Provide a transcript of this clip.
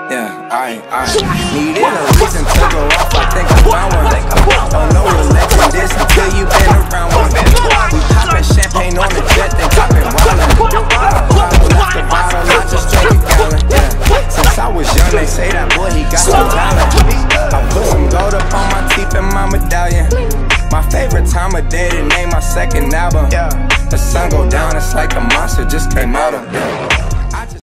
Yeah, I needed a reason to go off. I think I found one. Don't know what legend is until you been around one. We poppin' champagne on the jet, then poppin' wildin'. Bottle after bottle, not just drink a gallon. Yeah, since I was young, they say that boy, he got some talent. I put some gold up on my teeth and my medallion. My favorite time of day to name my second album. The sun go down, it's like a monster just came out of.